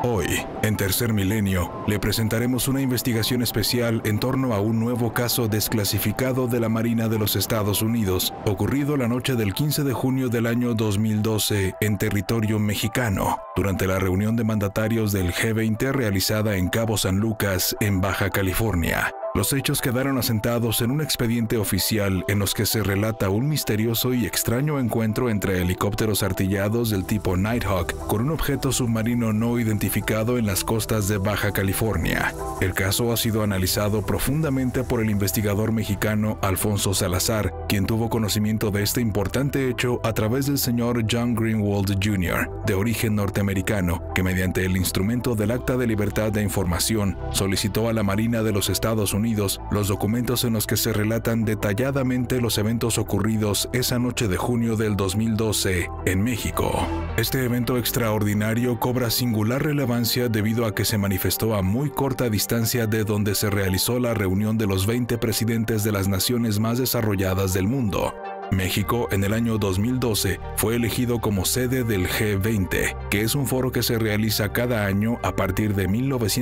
Hoy, en Tercer Milenio, le presentaremos una investigación especial en torno a un nuevo caso desclasificado de la Marina de los Estados Unidos, ocurrido la noche del 15 de junio del año 2012 en territorio mexicano, durante la reunión de mandatarios del G20 realizada en Cabo San Lucas, en Baja California. Los hechos quedaron asentados en un expediente oficial en los que se relata un misterioso y extraño encuentro entre helicópteros artillados del tipo Nighthawk con un objeto submarino no identificado en las costas de Baja California. El caso ha sido analizado profundamente por el investigador mexicano Alfonso Salazar, quien tuvo conocimiento de este importante hecho a través del señor John Greenwald Jr., de origen norteamericano, que mediante el instrumento del Acta de Libertad de Información solicitó a la Marina de los Estados Unidos los documentos en los que se relatan detalladamente los eventos ocurridos esa noche de junio del 2012 en México. Este evento extraordinario cobra singular relevancia debido a que se manifestó a muy corta distancia de donde se realizó la reunión de los 20 presidentes de las naciones más desarrolladas del mundo. México, en el año 2012, fue elegido como sede del G20, que es un foro que se realiza cada año a partir de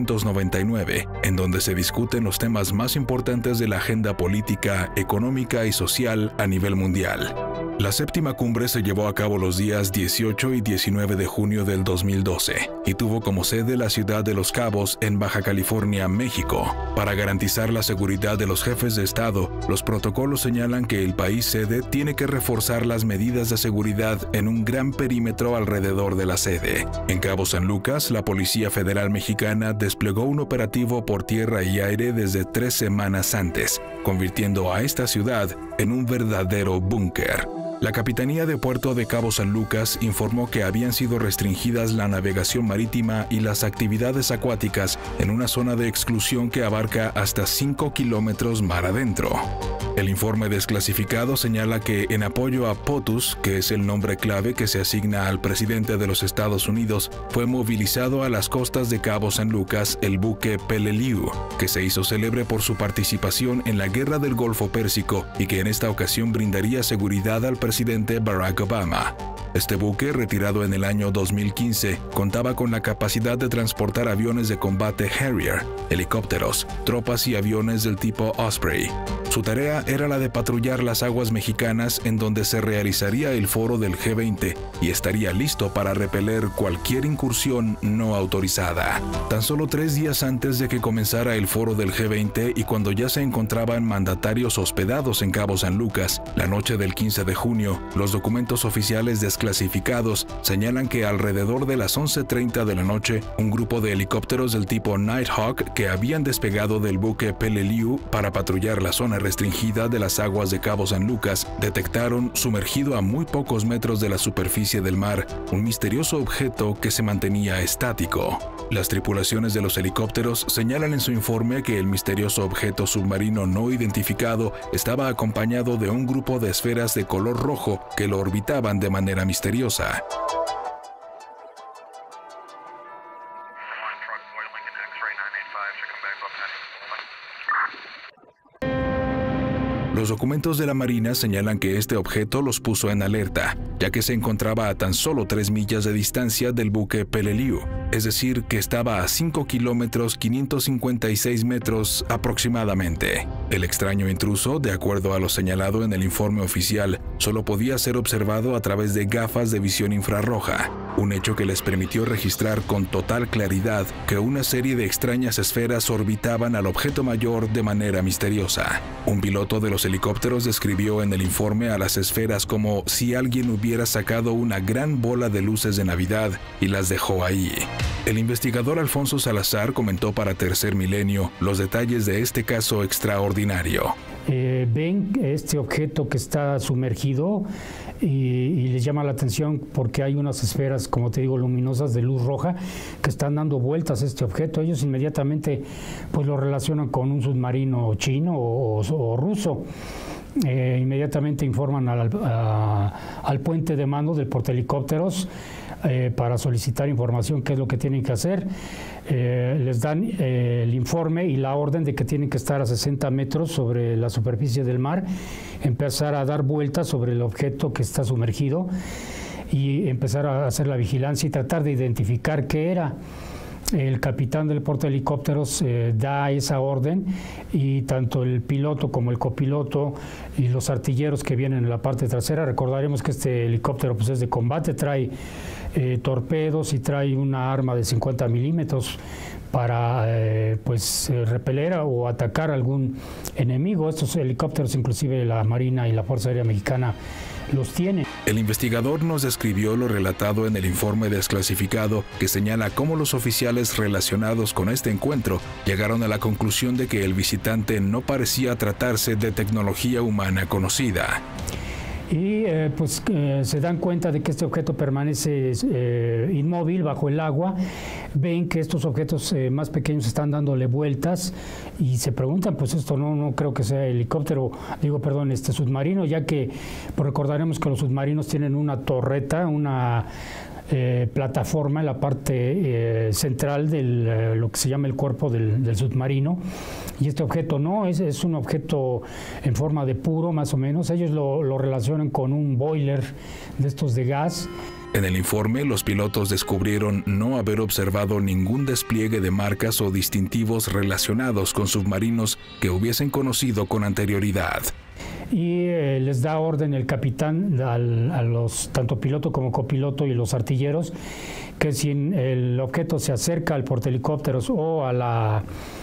1999, en donde se discuten los temas más importantes de la agenda política, económica y social a nivel mundial. La séptima cumbre se llevó a cabo los días 18 y 19 de junio del 2012 y tuvo como sede la ciudad de Los Cabos, en Baja California, México. Para garantizar la seguridad de los jefes de Estado, los protocolos señalan que el país sede tiene que reforzar las medidas de seguridad en un gran perímetro alrededor de la sede. En Cabo San Lucas, la Policía Federal Mexicana desplegó un operativo por tierra y aire desde 3 semanas antes, convirtiendo a esta ciudad en un verdadero búnker. La Capitanía de Puerto de Cabo San Lucas informó que habían sido restringidas la navegación marítima y las actividades acuáticas en una zona de exclusión que abarca hasta 5 kilómetros mar adentro. El informe desclasificado señala que, en apoyo a POTUS, que es el nombre clave que se asigna al presidente de los Estados Unidos, fue movilizado a las costas de Cabo San Lucas el buque Peleliu, que se hizo célebre por su participación en la Guerra del Golfo Pérsico y que en esta ocasión brindaría seguridad al presidente Barack Obama. Este buque, retirado en el año 2015, contaba con la capacidad de transportar aviones de combate Harrier, helicópteros, tropas y aviones del tipo Osprey. Su tarea era la de patrullar las aguas mexicanas en donde se realizaría el foro del G20 y estaría listo para repeler cualquier incursión no autorizada. Tan solo 3 días antes de que comenzara el foro del G20 y cuando ya se encontraban mandatarios hospedados en Cabo San Lucas, la noche del 15 de junio, los documentos oficiales desclasificados señalan que alrededor de las 11:30 de la noche, un grupo de helicópteros del tipo Nighthawk que habían despegado del buque Peleliu para patrullar la zona restringida de las aguas de Cabo San Lucas, detectaron, sumergido a muy pocos metros de la superficie del mar, un misterioso objeto que se mantenía estático. Las tripulaciones de los helicópteros señalan en su informe que el misterioso objeto submarino no identificado estaba acompañado de un grupo de esferas de color rojo que lo orbitaban de manera misteriosa. Los documentos de la Marina señalan que este objeto los puso en alerta, ya que se encontraba a tan solo 3 millas de distancia del buque Peleliu, es decir, que estaba a 5 kilómetros 556 metros aproximadamente. El extraño intruso, de acuerdo a lo señalado en el informe oficial, solo podía ser observado a través de gafas de visión infrarroja, un hecho que les permitió registrar con total claridad que una serie de extrañas esferas orbitaban al objeto mayor de manera misteriosa. Un piloto de los helicópteros describió en el informe a las esferas como si alguien hubiera sacado una gran bola de luces de Navidad y las dejó ahí. El investigador Alfonso Salazar comentó para Tercer Milenio los detalles de este caso extraordinario. Ven este objeto que está sumergido y les llama la atención porque hay unas esferas, como te digo, luminosas de luz roja que están dando vueltas a este objeto. Ellos inmediatamente pues lo relacionan con un submarino chino o ruso. Inmediatamente informan al puente de mando del portahelicópteros para solicitar información, qué es lo que tienen que hacer. Les dan el informe y la orden de que tienen que estar a 60 metros sobre la superficie del mar, empezar a dar vueltas sobre el objeto que está sumergido y empezar a hacer la vigilancia y tratar de identificar qué era. el capitán del portahelicópteros da esa orden y tanto el piloto como el copiloto y los artilleros que vienen en la parte trasera, recordaremos que este helicóptero pues, es de combate, trae torpedos y trae una arma de 50 milímetros para repeler o atacar a algún enemigo. Estos helicópteros inclusive la Marina y la Fuerza Aérea Mexicana los tienen. El investigador nos describió lo relatado en el informe desclasificado que señala cómo los oficiales relacionados con este encuentro llegaron a la conclusión de que el visitante no parecía tratarse de tecnología humana conocida. Y se dan cuenta de que este objeto permanece inmóvil bajo el agua, ven que estos objetos más pequeños están dándole vueltas y se preguntan, pues esto no creo que sea submarino, ya que recordaremos que los submarinos tienen una torreta, una plataforma en la parte central de lo que se llama el cuerpo del submarino, y este objeto no, es un objeto en forma de puro más o menos. Ellos lo relacionan con un boiler de estos de gas. En el informe, los pilotos descubrieron no haber observado ningún despliegue de marcas o distintivos relacionados con submarinos que hubiesen conocido con anterioridad. Y les da orden el capitán a los tanto piloto como copiloto y los artilleros que si el objeto se acerca al portahelicópteros o a la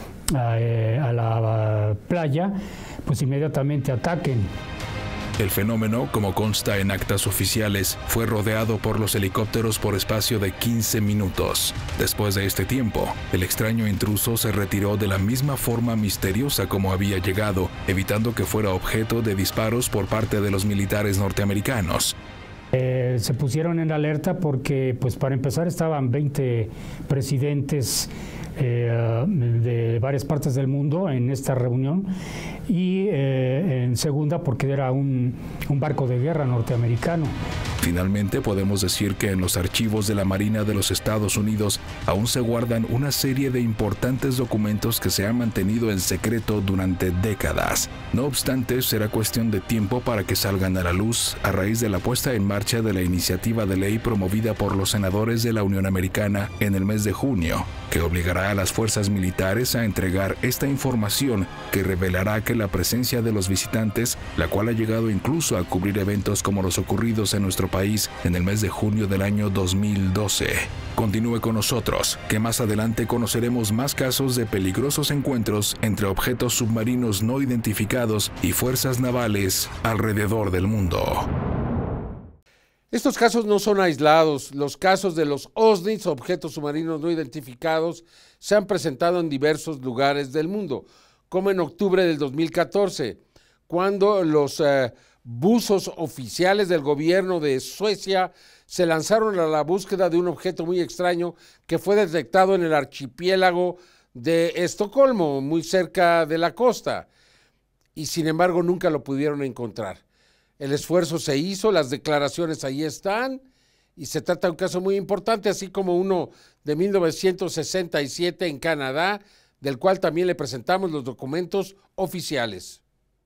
playa, pues inmediatamente ataquen. El fenómeno, como consta en actas oficiales, fue rodeado por los helicópteros por espacio de 15 minutos. Después de este tiempo, el extraño intruso se retiró de la misma forma misteriosa como había llegado, evitando que fuera objeto de disparos por parte de los militares norteamericanos. Se pusieron en alerta porque, pues para empezar, estaban 20 presidentes de varias partes del mundo en esta reunión, y en segunda porque era un barco de guerra norteamericano. Finalmente podemos decir que en los archivos de la Marina de los Estados Unidos aún se guardan una serie de importantes documentos que se han mantenido en secreto durante décadas. No obstante, será cuestión de tiempo para que salgan a la luz a raíz de la puesta en marcha de la iniciativa de ley promovida por los senadores de la Unión Americana en el mes de junio, que obligará a las fuerzas militares a entregar esta información que revelará que la presencia de los visitantes, la cual ha llegado incluso a cubrir eventos como los ocurridos en nuestro país en el mes de junio del año 2012. Continúe con nosotros, que más adelante conoceremos más casos de peligrosos encuentros entre objetos submarinos no identificados y fuerzas navales alrededor del mundo. Estos casos no son aislados. Los casos de los OSNIs, objetos submarinos no identificados, se han presentado en diversos lugares del mundo, como en octubre del 2014, cuando los buzos oficiales del gobierno de Suecia se lanzaron a la búsqueda de un objeto muy extraño que fue detectado en el archipiélago de Estocolmo, muy cerca de la costa, y sin embargo nunca lo pudieron encontrar. El esfuerzo se hizo, las declaraciones ahí están, y se trata de un caso muy importante, así como uno de 1967 en Canadá, del cual también le presentamos los documentos oficiales.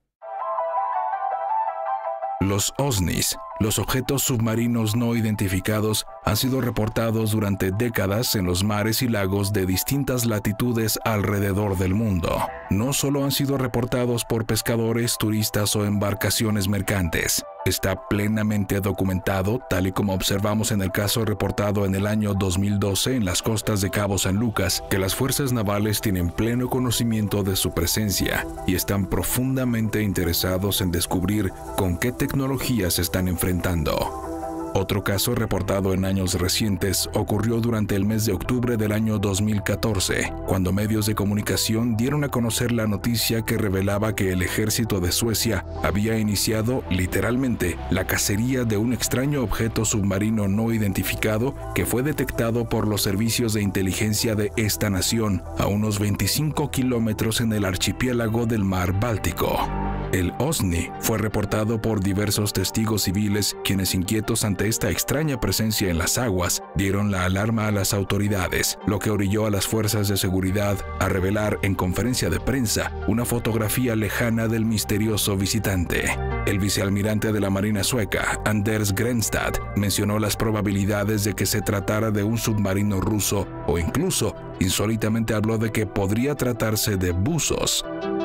Los OSNIs, los objetos submarinos no identificados, han sido reportados durante décadas en los mares y lagos de distintas latitudes alrededor del mundo. No solo han sido reportados por pescadores, turistas o embarcaciones mercantes. Está plenamente documentado, tal y como observamos en el caso reportado en el año 2012 en las costas de Cabo San Lucas, que las fuerzas navales tienen pleno conocimiento de su presencia y están profundamente interesados en descubrir con qué tecnologías se están enfrentando. Otro caso reportado en años recientes ocurrió durante el mes de octubre del año 2014, cuando medios de comunicación dieron a conocer la noticia que revelaba que el ejército de Suecia había iniciado, literalmente, la cacería de un extraño objeto submarino no identificado que fue detectado por los servicios de inteligencia de esta nación a unos 25 kilómetros en el archipiélago del Mar Báltico. El OSNI fue reportado por diversos testigos civiles quienes, inquietos ante esta extraña presencia en las aguas, dieron la alarma a las autoridades, lo que orilló a las fuerzas de seguridad a revelar en conferencia de prensa una fotografía lejana del misterioso visitante. El vicealmirante de la Marina sueca, Anders Grenstad, mencionó las probabilidades de que se tratara de un submarino ruso o incluso insólitamente habló de que podría tratarse de buzos.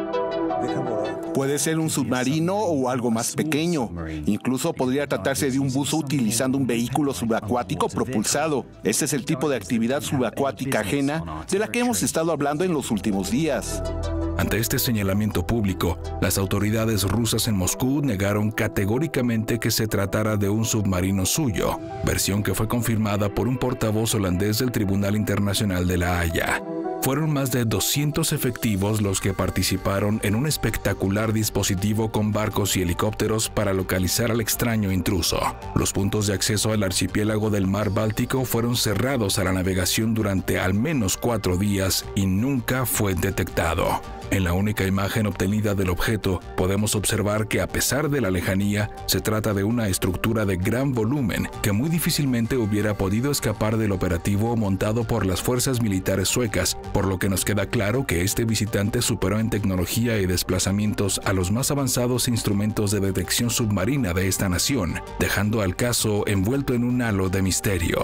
Puede ser un submarino o algo más pequeño. Incluso podría tratarse de un buzo utilizando un vehículo subacuático propulsado. Este es el tipo de actividad subacuática ajena de la que hemos estado hablando en los últimos días. Ante este señalamiento público, las autoridades rusas en Moscú negaron categóricamente que se tratara de un submarino suyo, versión que fue confirmada por un portavoz holandés del Tribunal Internacional de La Haya. Fueron más de 200 efectivos los que participaron en un espectacular dispositivo con barcos y helicópteros para localizar al extraño intruso. Los puntos de acceso al archipiélago del Mar Báltico fueron cerrados a la navegación durante al menos 4 días y nunca fue detectado. En la única imagen obtenida del objeto, podemos observar que a pesar de la lejanía, se trata de una estructura de gran volumen que muy difícilmente hubiera podido escapar del operativo montado por las fuerzas militares suecas, por lo que nos queda claro que este visitante superó en tecnología y desplazamientos a los más avanzados instrumentos de detección submarina de esta nación, dejando al caso envuelto en un halo de misterio.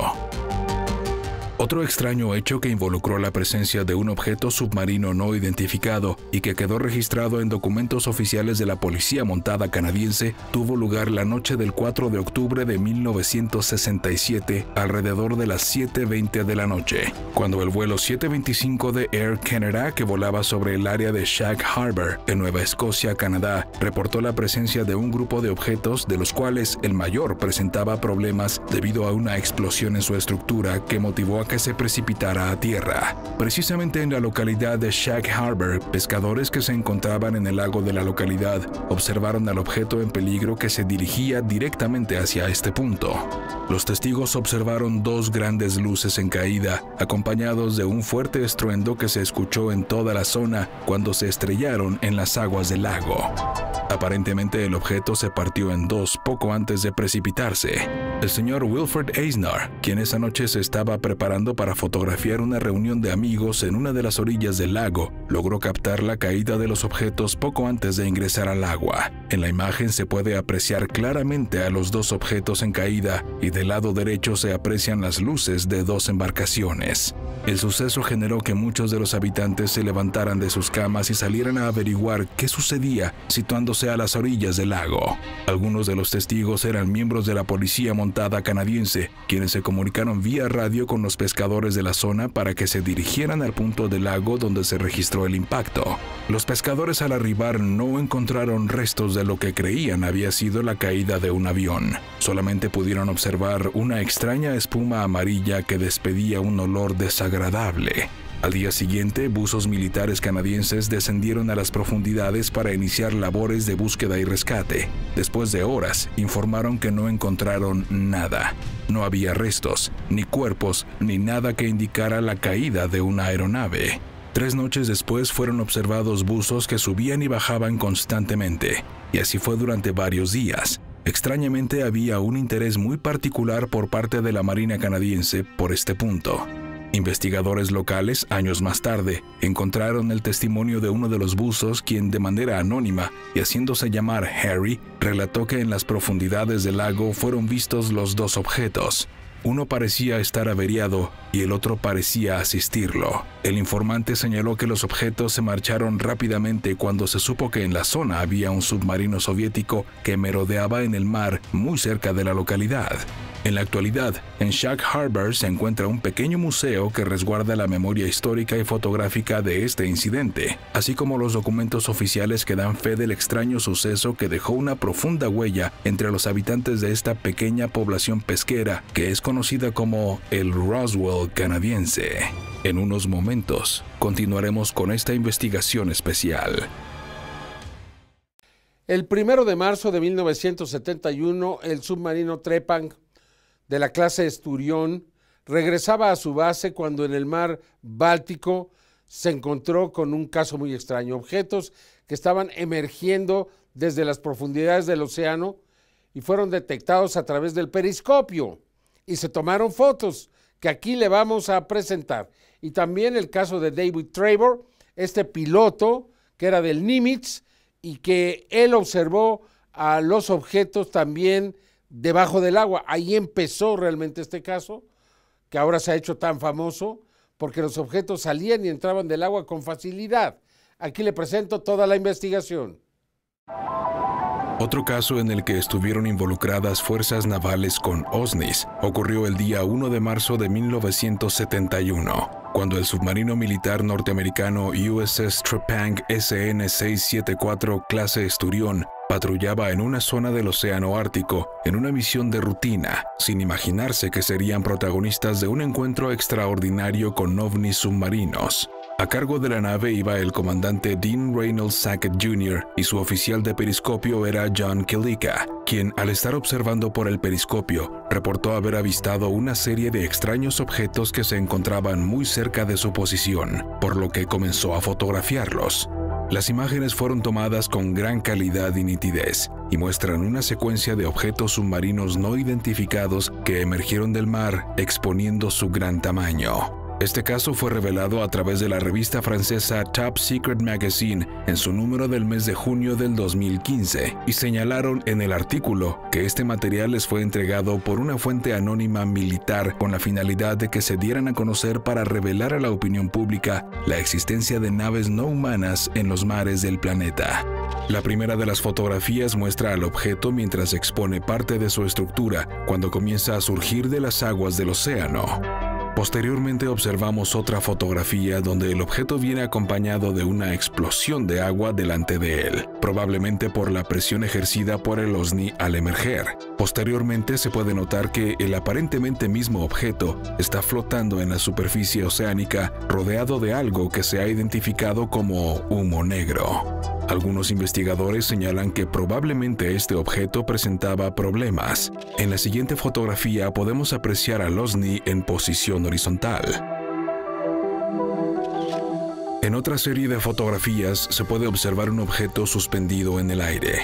Otro extraño hecho que involucró la presencia de un objeto submarino no identificado y que quedó registrado en documentos oficiales de la Policía Montada canadiense tuvo lugar la noche del 4 de octubre de 1967 alrededor de las 7:20 de la noche, cuando el vuelo 725 de Air Canada, que volaba sobre el área de Shag Harbor, en Nueva Escocia, Canadá, reportó la presencia de un grupo de objetos de los cuales el mayor presentaba problemas debido a una explosión en su estructura que motivó a que se precipitara a tierra. Precisamente en la localidad de Shag Harbor, pescadores que se encontraban en el lago de la localidad observaron al objeto en peligro que se dirigía directamente hacia este punto. Los testigos observaron 2 grandes luces en caída, acompañados de un fuerte estruendo que se escuchó en toda la zona cuando se estrellaron en las aguas del lago. Aparentemente el objeto se partió en 2 poco antes de precipitarse. El señor Wilfred Eisner, quien esa noche se estaba preparando para fotografiar una reunión de amigos en una de las orillas del lago, logró captar la caída de los objetos poco antes de ingresar al agua. En la imagen se puede apreciar claramente a los 2 objetos en caída y del lado derecho se aprecian las luces de 2 embarcaciones. El suceso generó que muchos de los habitantes se levantaran de sus camas y salieran a averiguar qué sucedía, situándose a las orillas del lago. Algunos de los testigos eran miembros de la Policía Montada canadiense, quienes se comunicaron vía radio con los pescadores de la zona para que se dirigieran al punto del lago donde se registró el impacto. Los pescadores al arribar no encontraron restos de lo que creían había sido la caída de un avión. Solamente pudieron observar una extraña espuma amarilla que despedía un olor desagradable. Al día siguiente, buzos militares canadienses descendieron a las profundidades para iniciar labores de búsqueda y rescate. Después de horas, informaron que no encontraron nada. No había restos, ni cuerpos, ni nada que indicara la caída de una aeronave. 3 noches después fueron observados buzos que subían y bajaban constantemente, y así fue durante varios días. Extrañamente había un interés muy particular por parte de la Marina canadiense por este punto. Investigadores locales, años más tarde, encontraron el testimonio de uno de los buzos quien de manera anónima y haciéndose llamar Harry, relató que en las profundidades del lago fueron vistos los 2 objetos. Uno parecía estar averiado y el otro parecía asistirlo. El informante señaló que los objetos se marcharon rápidamente cuando se supo que en la zona había un submarino soviético que merodeaba en el mar muy cerca de la localidad. En la actualidad, en Shag Harbor se encuentra un pequeño museo que resguarda la memoria histórica y fotográfica de este incidente, así como los documentos oficiales que dan fe del extraño suceso que dejó una profunda huella entre los habitantes de esta pequeña población pesquera que es conocida como el Roswell canadiense. En unos momentos, continuaremos con esta investigación especial. El 1 de marzo de 1971, el submarino Trepang de la clase Esturión regresaba a su base cuando en el mar Báltico se encontró con un caso muy extraño. Objetos que estaban emergiendo desde las profundidades del océano y fueron detectados a través del periscopio y se tomaron fotos que aquí le vamos a presentar. Y también el caso de David Travor, este piloto que era del Nimitz y que él observó a los objetos también debajo del agua. Ahí empezó realmente este caso, que ahora se ha hecho tan famoso porque los objetos salían y entraban del agua con facilidad. Aquí le presento toda la investigación. Otro caso en el que estuvieron involucradas fuerzas navales con OSNIs ocurrió el día 1 de marzo de 1971, cuando el submarino militar norteamericano USS Trepang SN-674 clase Esturión patrullaba en una zona del océano Ártico en una misión de rutina, sin imaginarse que serían protagonistas de un encuentro extraordinario con ovnis submarinos. A cargo de la nave iba el comandante Dean Reynolds Sackett Jr. y su oficial de periscopio era John Killica, quien, al estar observando por el periscopio, reportó haber avistado una serie de extraños objetos que se encontraban muy cerca de su posición, por lo que comenzó a fotografiarlos. Las imágenes fueron tomadas con gran calidad y nitidez y muestran una secuencia de objetos submarinos no identificados que emergieron del mar exponiendo su gran tamaño. Este caso fue revelado a través de la revista francesa Top Secret Magazine en su número del mes de junio del 2015 y señalaron en el artículo que este material les fue entregado por una fuente anónima militar con la finalidad de que se dieran a conocer para revelar a la opinión pública la existencia de naves no humanas en los mares del planeta. La primera de las fotografías muestra al objeto mientras expone parte de su estructura cuando comienza a surgir de las aguas del océano. Posteriormente observamos otra fotografía donde el objeto viene acompañado de una explosión de agua delante de él, probablemente por la presión ejercida por el OSNI al emerger. Posteriormente se puede notar que el aparentemente mismo objeto está flotando en la superficie oceánica rodeado de algo que se ha identificado como humo negro. Algunos investigadores señalan que probablemente este objeto presentaba problemas. En la siguiente fotografía podemos apreciar al OSNI en posición horizontal. En otra serie de fotografías se puede observar un objeto suspendido en el aire.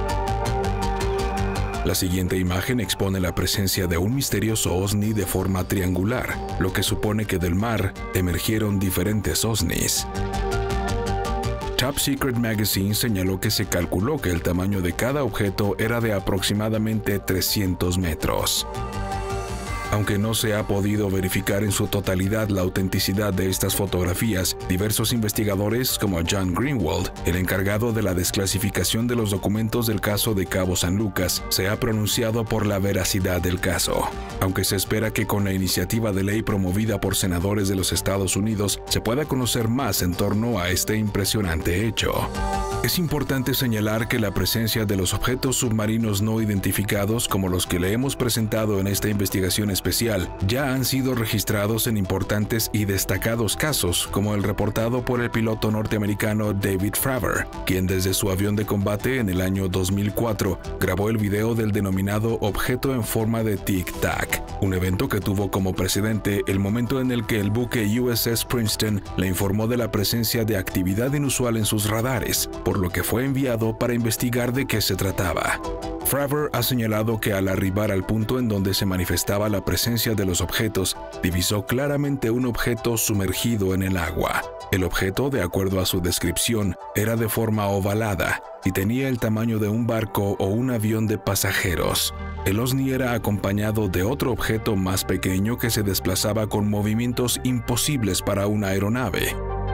La siguiente imagen expone la presencia de un misterioso OSNI de forma triangular, lo que supone que del mar emergieron diferentes OSNIs. Top Secret Magazine señaló que se calculó que el tamaño de cada objeto era de aproximadamente 300 metros. Aunque no se ha podido verificar en su totalidad la autenticidad de estas fotografías, diversos investigadores como John Greenwald, el encargado de la desclasificación de los documentos del caso de Cabo San Lucas, se ha pronunciado por la veracidad del caso. Aunque se espera que con la iniciativa de ley promovida por senadores de los Estados Unidos se pueda conocer más en torno a este impresionante hecho. Es importante señalar que la presencia de los objetos submarinos no identificados como los que le hemos presentado en esta investigación especial ya han sido registrados en importantes y destacados casos, como el reportado por el piloto norteamericano David Fravor, quien desde su avión de combate en el año 2004 grabó el video del denominado objeto en forma de tic-tac, un evento que tuvo como precedente el momento en el que el buque USS Princeton le informó de la presencia de actividad inusual en sus radares, por lo que fue enviado para investigar de qué se trataba. Fravor ha señalado que al arribar al punto en donde se manifestaba la presencia de los objetos, divisó claramente un objeto sumergido en el agua. El objeto, de acuerdo a su descripción, era de forma ovalada y tenía el tamaño de un barco o un avión de pasajeros. El OSNI era acompañado de otro objeto más pequeño que se desplazaba con movimientos imposibles para una aeronave.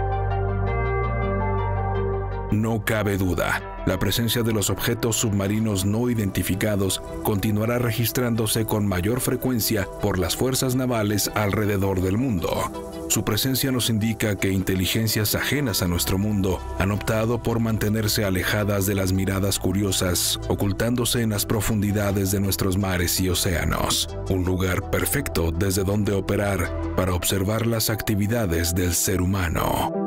No cabe duda, la presencia de los objetos submarinos no identificados continuará registrándose con mayor frecuencia por las fuerzas navales alrededor del mundo. Su presencia nos indica que inteligencias ajenas a nuestro mundo han optado por mantenerse alejadas de las miradas curiosas, ocultándose en las profundidades de nuestros mares y océanos. Un lugar perfecto desde donde operar para observar las actividades del ser humano.